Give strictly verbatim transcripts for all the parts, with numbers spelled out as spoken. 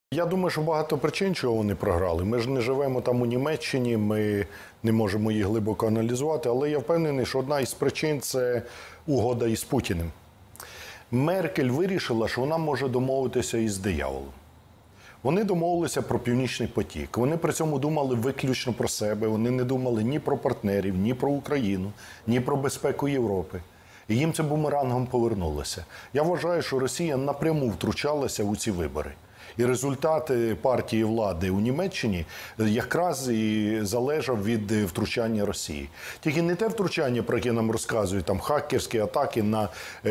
Я думаю, що багато причин, чого вони програли. Ми ж не живемо там у Німеччині, ми не можемо їх глибоко аналізувати, але я впевнений, що одна із причин – це угода із Путіним. Меркель вирішила, що вона може домовитися із дияволом. Вони домовилися про Північний потік. Вони при цьому думали виключно про себе. Вони не думали ні про партнерів, ні про Україну, ні про безпеку Європи. І їм це бумерангом повернулося. Я вважаю, що Росія напряму втручалася у ці вибори. І результати партії влади у Німеччині якраз і залежав від втручання Росії. Тільки не те втручання, про яке нам розказують, там хакерські атаки на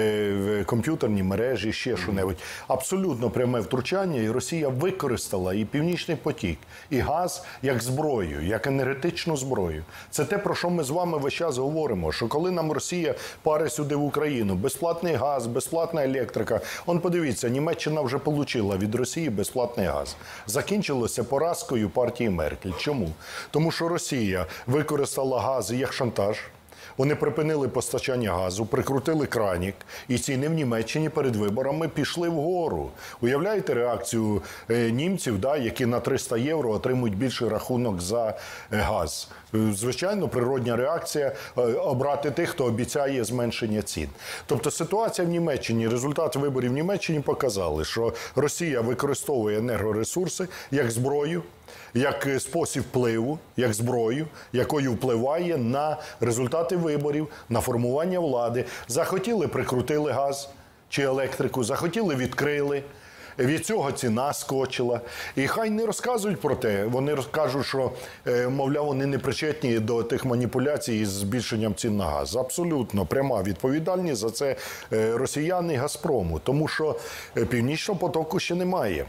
е, комп'ютерні мережі, ще що-небудь. Абсолютно пряме втручання, і Росія використала і Північний потік, і газ як зброю, як енергетичну зброю. Це те, про що ми з вами весь час говоримо, що коли нам Росія парить сюди в Україну, безплатний газ, безплатна електрика. Он подивіться, Німеччина вже отримала від Росії безплатний газ. Закінчилося поразкою партії Меркель. Чому? Тому що Росія використала газ як шантаж. Вони припинили постачання газу, прикрутили кранік, і ціни в Німеччині перед виборами пішли вгору. Уявляєте реакцію німців, да, які на триста євро отримують більший рахунок за газ? Звичайно, природня реакція – обрати тих, хто обіцяє зменшення цін. Тобто ситуація в Німеччині, результати виборів в Німеччині показали, що Росія використовує енергоресурси як зброю, як спосіб впливу, як зброю, якою впливає на результати виборів, на формування влади. Захотіли – прикрутили газ чи електрику, захотіли – відкрили. Від цього ціна скочила. І хай не розказують про те. Вони розкажуть, що, мовляв, вони не причетні до тих маніпуляцій із збільшенням цін на газ. Абсолютно пряма відповідальність за це росіяни і «Газпрому». Тому що «Північного потоку» ще немає.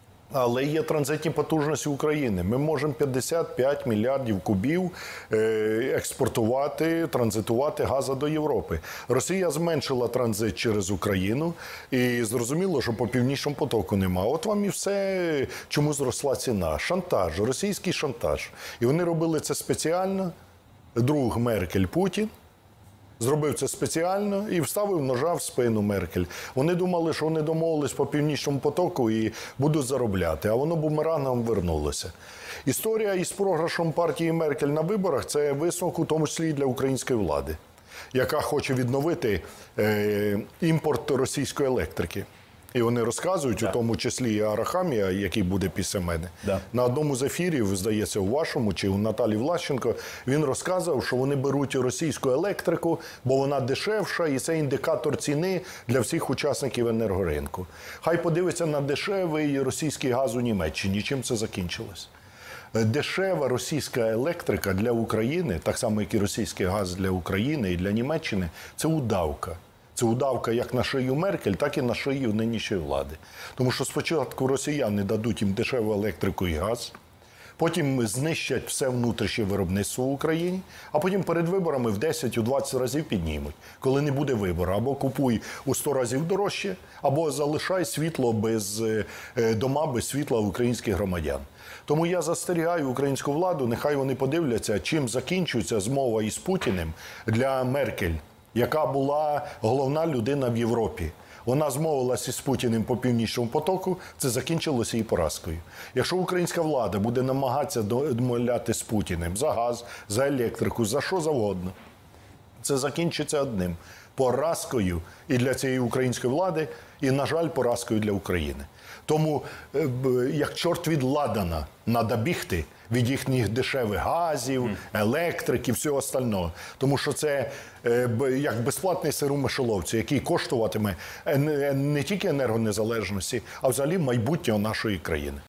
Але є транзитні потужності України. Ми можемо п'ятдесят п'ять мільярдів кубів експортувати, транзитувати газу до Європи. Росія зменшила транзит через Україну і зрозуміло, що по Північному потоку нема. От вам і все, чому зросла ціна. Шантаж, російський шантаж. І вони робили це спеціально. Друг Меркель Путін зробив це спеціально і вставив ножа в спину Меркель. Вони думали, що вони домовились по Північному потоку і будуть заробляти, а воно бумерангом вернулося. Історія із програшем партії Меркель на виборах – це висновок у тому числі і для української влади, яка хоче відновити е, імпорт російської електрики. І вони розказують, да. У тому числі і Арахамія, який буде після мене. Да. На одному з ефірів, здається, у вашому, чи у Наталі Влащенко, він розказав, що вони беруть російську електрику, бо вона дешевша, і це індикатор ціни для всіх учасників енергоринку. Хай подивиться на дешевий російський газ у Німеччині. Чим це закінчилось? Дешева російська електрика для України, так само, як і російський газ для України і для Німеччини, це удавка. Це удавка як на шию Меркель, так і на шию нинішньої влади. Тому що спочатку росіяни дадуть їм дешеву електрику і газ, потім знищать все внутрішнє виробництво в Україні, а потім перед виборами в десять-двадцять разів піднімуть. Коли не буде вибору, або купуй у сто разів дорожче, або залишай світло без, дома без світла українських громадян. Тому я застерігаю українську владу, нехай вони подивляться, чим закінчується змова із Путіним для Меркель, яка була головна людина в Європі. Вона змовилася з Путіним по Північному потоку, це закінчилося її поразкою. Якщо українська влада буде намагатися домовляти з Путіним за газ, за електрику, за що завгодно, це закінчиться одним – поразкою і для цієї української влади, і, на жаль, поразкою для України. Тому, як чорт від ладана, треба бігти від їхніх дешевих газів, електрики, всього остального. Тому що це як безплатний сир у мишоловці, який коштуватиме не тільки енергонезалежності, а взагалі майбутнього нашої країни.